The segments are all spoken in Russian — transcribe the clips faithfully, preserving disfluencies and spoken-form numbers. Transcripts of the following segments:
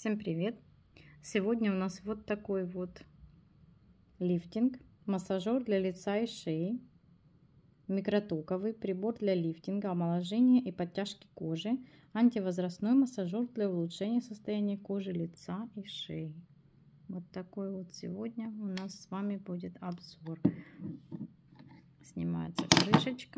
Всем привет! Сегодня у нас вот такой вот лифтинг, массажер для лица и шеи, микротоковый прибор для лифтинга, омоложения и подтяжки кожи, антивозрастной массажер для улучшения состояния кожи, лица и шеи. Вот такой вот сегодня у нас с вами будет обзор. Снимается крышечка,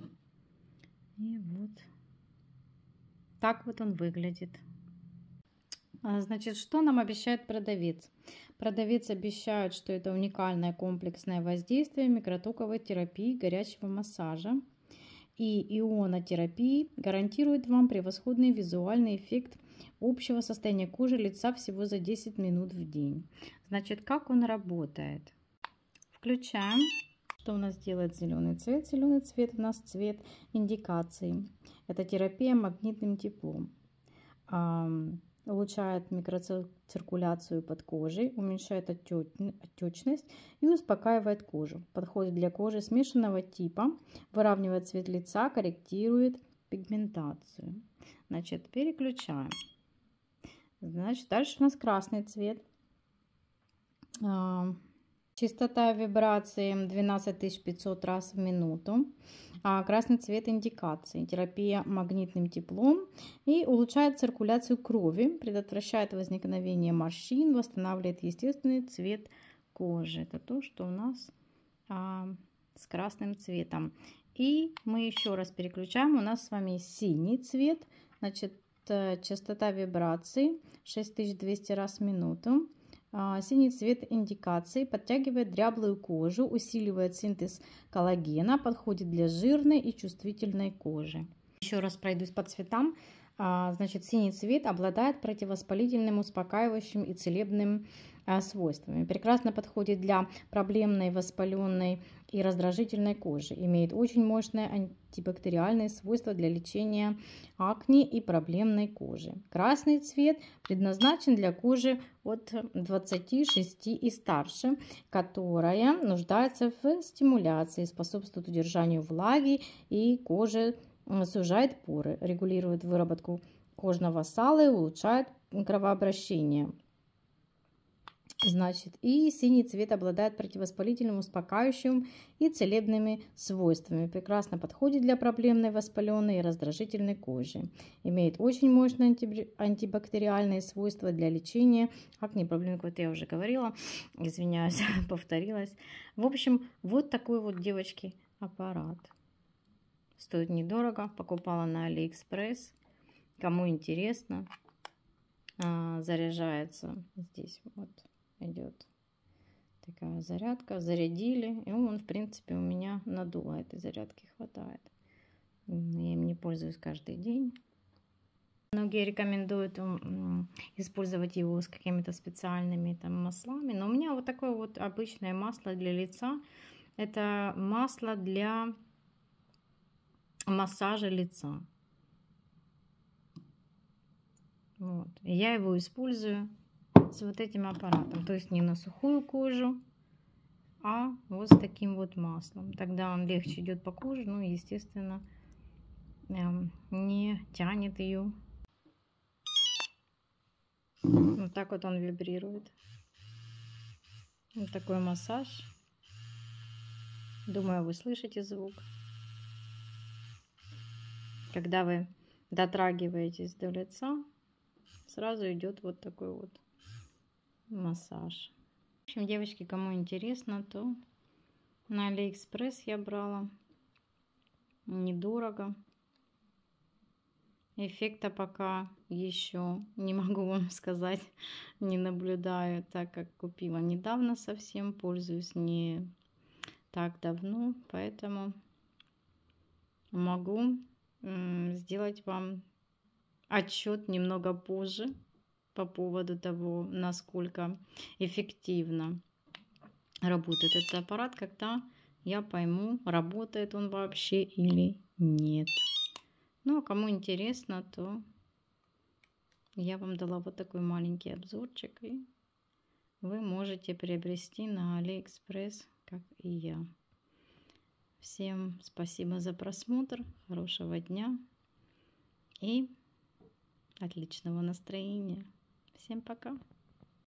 и вот так вот он выглядит. Значит, что нам обещает продавец? Продавец обещает, что это уникальное комплексное воздействие микротоковой терапии горячего массажа и ионотерапии гарантирует вам превосходный визуальный эффект общего состояния кожи лица всего за десять минут в день. Значит, как он работает? Включаем. Что у нас делает зеленый цвет? Зеленый цвет у нас цвет индикации. Это терапия магнитным теплом. Улучшает микроциркуляцию под кожей, уменьшает отечность и успокаивает кожу. Подходит для кожи смешанного типа, выравнивает цвет лица, корректирует пигментацию. Значит, переключаем. Значит, дальше у нас красный цвет. Частота вибрации двенадцать тысяч пятьсот раз в минуту. А красный цвет индикации. Терапия магнитным теплом и улучшает циркуляцию крови, предотвращает возникновение морщин, восстанавливает естественный цвет кожи. Это то, что у нас а, с красным цветом. И мы еще раз переключаем. У нас с вами синий цвет. Значит, частота вибрации шесть тысяч двести раз в минуту. Синий цвет индикации подтягивает дряблую кожу, усиливает синтез коллагена, подходит для жирной и чувствительной кожи. Еще раз пройдусь по цветам. Значит, синий цвет обладает противовоспалительным, успокаивающим и целебным свойствами. Прекрасно подходит для проблемной, воспаленной и раздражительной кожи. Имеет очень мощное антибактериальные свойства для лечения акне и проблемной кожи. Красный цвет предназначен для кожи от двадцати шести и старше, которая нуждается в стимуляции, способствует удержанию влаги и кожи, сужает поры, регулирует выработку кожного сала и улучшает кровообращение. Значит, и синий цвет обладает противовоспалительным, успокаивающим и целебными свойствами. Прекрасно подходит для проблемной, воспаленной и раздражительной кожи. Имеет очень мощные антибактериальные свойства для лечения акне, проблем, вот я уже говорила, извиняюсь, повторилась. В общем, вот такой вот, девочки, аппарат. Стоит недорого, покупала на Алиэкспресс. Кому интересно, заряжается здесь вот. Идет такая зарядка, зарядили, и он, в принципе, у меня надуло этой зарядки хватает. Я им не пользуюсь каждый день. Многие рекомендуют использовать его с какими-то специальными там маслами, но у меня вот такое вот обычное масло для лица. Это масло для массажа лица. Вот. Я его использую с вот этим аппаратом, то есть не на сухую кожу, а вот с таким вот маслом. Тогда он легче идет по коже, ну и, естественно, не тянет ее. Вот так вот он вибрирует. Вот такой массаж. Думаю, вы слышите звук. Когда вы дотрагиваетесь до лица, сразу идет вот такой вот массаж. В общем, девочки, кому интересно, то на Алиэкспресс я брала. Недорого. Эффекта пока еще не могу вам сказать, не наблюдаю, так как купила недавно совсем, пользуюсь не так давно, поэтому могу сделать вам отчет немного позже по поводу того, насколько эффективно работает этот аппарат, когда я пойму, работает он вообще или нет. Ну, а кому интересно, то я вам дала вот такой маленький обзорчик, и вы можете приобрести на Алиэкспресс, как и я. Всем спасибо за просмотр, хорошего дня и отличного настроения. Всем пока!